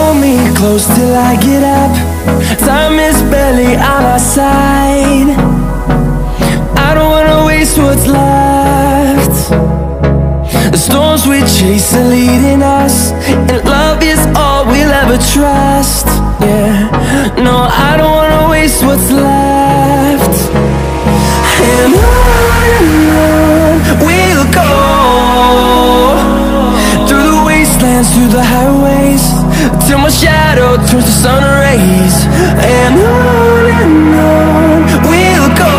hold me close till I get up. Time is barely on our side. I don't wanna waste what's left. The storms we chase are leading us, and love is all we'll ever trust. Yeah, no, I don't wanna waste what's left. And on we'll go, through the wastelands, through the highways, till my shadow turns to sun rays. And on we'll go,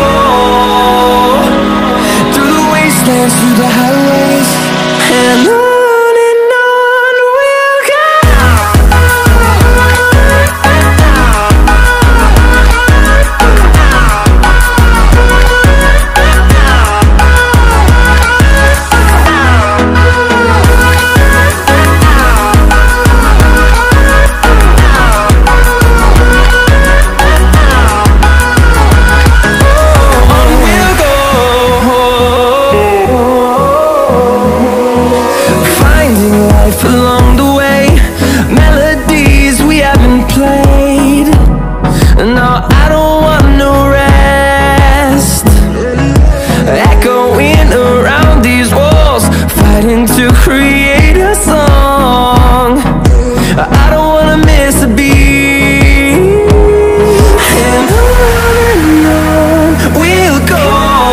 through the wastelands, through the highways, and on. Along the way, melodies we haven't played. No, I don't want no rest. Echoing around these walls, fighting to create a song. I don't wanna miss a beat. And on we'll go,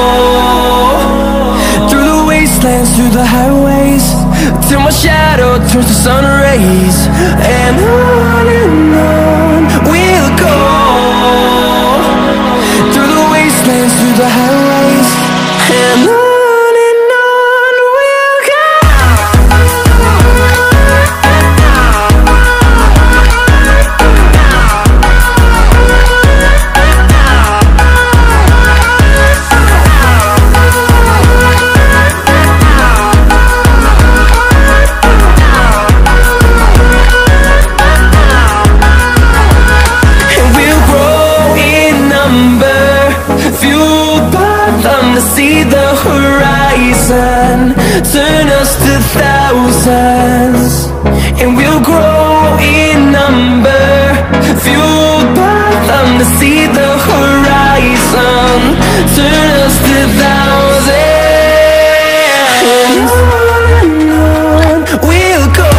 through the wastelands, through the highways, till my shadow turns to sun rays. And on we'll go, through the wastelands, through the highways, and on we'll go. See the horizon, turn us to thousands, and we'll grow in number, fueled by them to see the horizon, turn us to thousands. And on we'll go,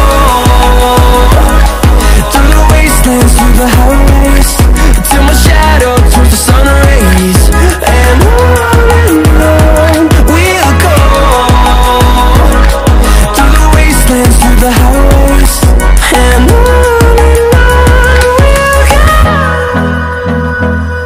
through the wastelands, through the highways, till my shadow turns to sun rays. And on we'll go, through the wastelands, through the highways, and on we'll go.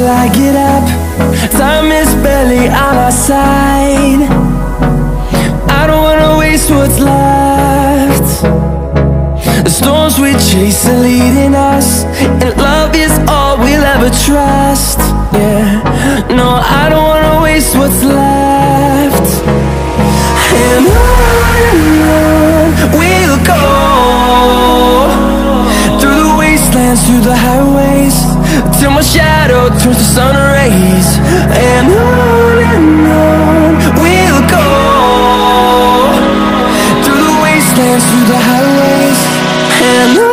I get up, time is barely on our side. I don't wanna waste what's left. The storms we chase are leading us, and love is all we'll ever trust. Yeah, no, I don't wanna waste what's left. And on we'll go, through the wastelands, through the highways, till my shadow turns to sun rays. And on we'll go, through the wastelands, through the highways, and on we'll go.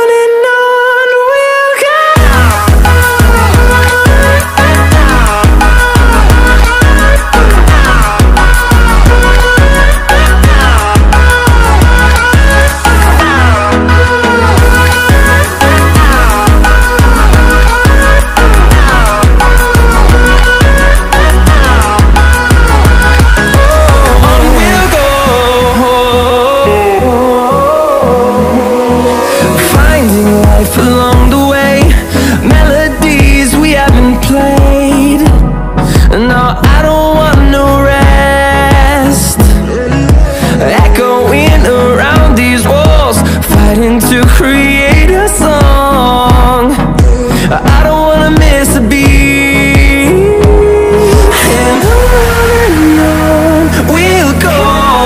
Along the way, melodies we haven't played. No, I don't want no rest. Echoing around these walls, fighting to create a song. I don't wanna miss a beat. And on we'll go,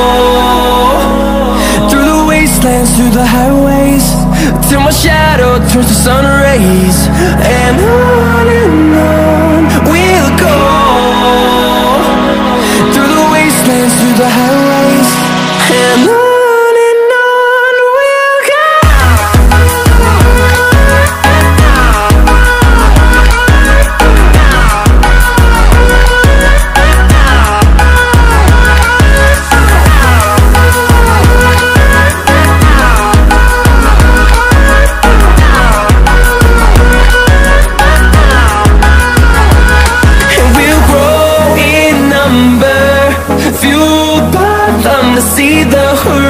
through the wastelands, through the highways, till my shadow turns to sun rays. And on we'll go, through the wastelands, through the highways, and on we'll go. Fueled by them to see the horizon.